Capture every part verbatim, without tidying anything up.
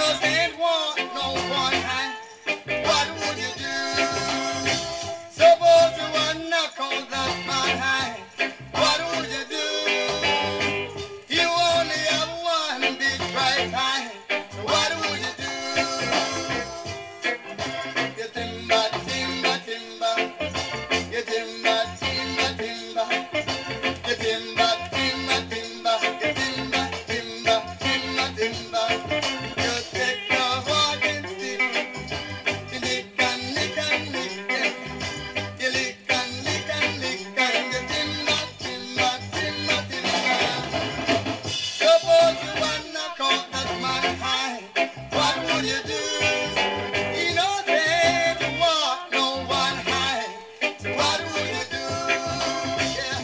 Innocent want no one hand. What would you do? Suppose you want knock on that man hand. What would you do? You only have one big right hand. What would you do? You timber, timber, timber. You timber, timber, timber. You timber, timber, timber. You timber, timber, timber, timber. You take your walking stick. You lick and lick and lick it. You lick and lick and lick and you timber, timber, timber, timber. Suppose you wanna cut that man high. What would you do? You know say you want no one high. So what would you do? Yeah.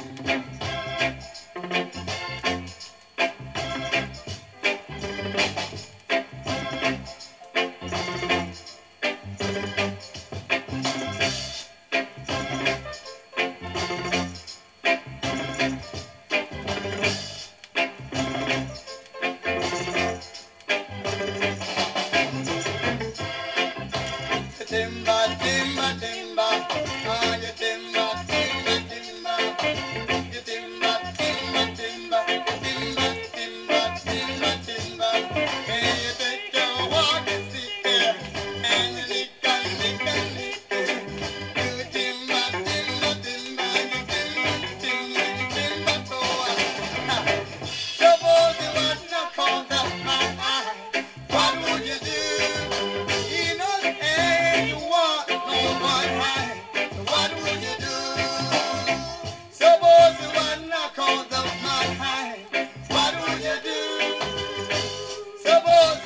Timber, timber, timber, ah, you timber, timber, timber, you timber, timber, timber, timber, timber, timber, timber. Hey, you take your walking stick there, and you lick and lick and lick it. You timber, timber, timber, you timber, timber, you timber, so ah. Suppose you want to call that man high, what would you do? You know, hey, you want no one high. So what would you do? Suppose you wanna call the man high. What would you do? Suppose